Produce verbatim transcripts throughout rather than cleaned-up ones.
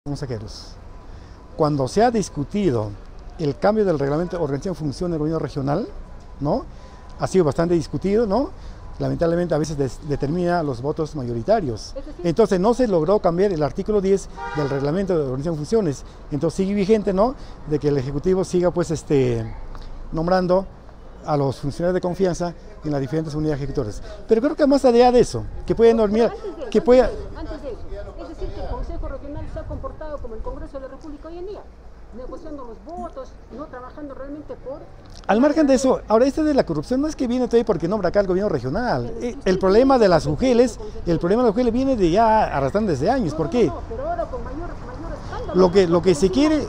Consejeros, cuando se ha discutido el cambio del reglamento de organización y función del gobierno regional, ¿no? Ha sido bastante discutido, ¿no? Lamentablemente a veces des, determina los votos mayoritarios. Entonces no se logró cambiar el artículo diez del reglamento de organización y funciones. Entonces sigue vigente, ¿no? De que el Ejecutivo siga pues este, nombrando a los funcionarios de confianza en las diferentes unidades ejecutoras. Pero creo que más allá de eso, que pueden dormir, de, que pueda... Antes de eso, es decir, que el Consejo Regional se ha comportado como el Congreso de la República hoy en día, negociando los votos, no trabajando realmente por... Al margen de eso, ahora este de la corrupción no es que viene todavía porque nombra acá el gobierno regional. El, el problema de las U G Ls, el problema de las U G Ls viene de ya arrastrando desde años. ¿Por qué? No, no, no, pero ahora con mayor, mayor escándalo. Lo que, lo que se quiere,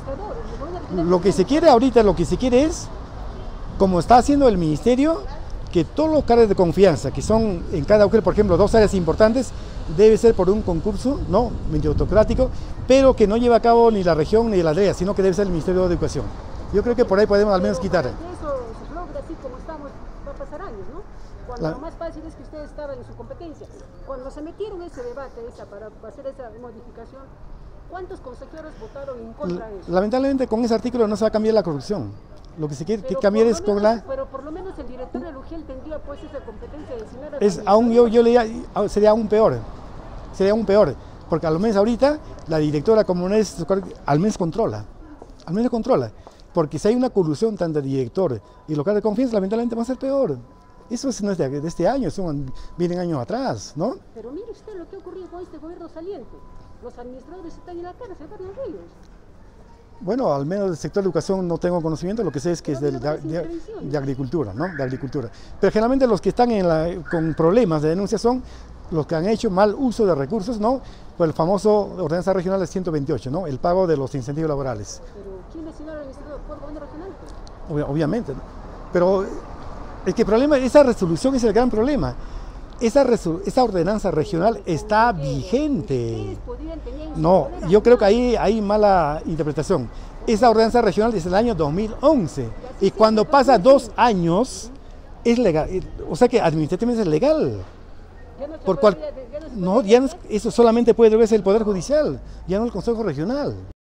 lo que se quiere ahorita, lo que se quiere es, como está haciendo el ministerio, que todos los cargos de confianza que son en cada U G L, por ejemplo, dos áreas importantes, debe ser por un concurso, no, meritocrático, pero que no lleva a cabo ni la región ni la D E A, sino que debe ser el Ministerio de Educación. Yo creo que por ahí podemos al menos quitar. Eso se logra así como estamos, va a pasar años, ¿no? Cuando la... lo más fácil es que ustedes estaban en su competencia. Cuando se metieron en ese debate esa, para hacer esa modificación, ¿cuántos consejeros votaron en contra de eso? Lamentablemente con ese artículo no se va a cambiar la corrupción. Lo que se quiere que cambiar es con menos, la... Pero por lo menos el director del U G L tendría pues esa competencia de designar a... Es aún, yo, yo le diría, sería aún peor, sería aún peor, porque al menos ahorita la directora como no es, al menos controla, al menos controla, porque si hay una colusión tanto de director y local de confianza, lamentablemente va a ser peor. Eso no es de, de este año, son, vienen años atrás, ¿no? Pero mire usted lo que ha ocurrido con este gobierno saliente, los administradores están en la cárcel, varios de ellos. Bueno, al menos del sector de educación no tengo conocimiento, lo que sé es que es del, de, de, de agricultura, ¿no? De agricultura. Pero generalmente los que están en la, con problemas de denuncia son los que han hecho mal uso de recursos, ¿no? Por el famoso ordenanza regional de ciento veintiocho, ¿no? El pago de los incentivos laborales. Pero ¿quién decidió el administrador por el gobierno regional? Ob obviamente, ¿no? Pero es que el problema, esa resolución es el gran problema. Esa, esa ordenanza regional está vigente. No, yo creo que ahí hay mala interpretación. Esa ordenanza regional es del año dos mil once y cuando pasa dos años es legal, o sea que administrativamente es legal. Por cual, no, ya no, eso solamente puede ser el Poder Judicial, ya no el Consejo Regional.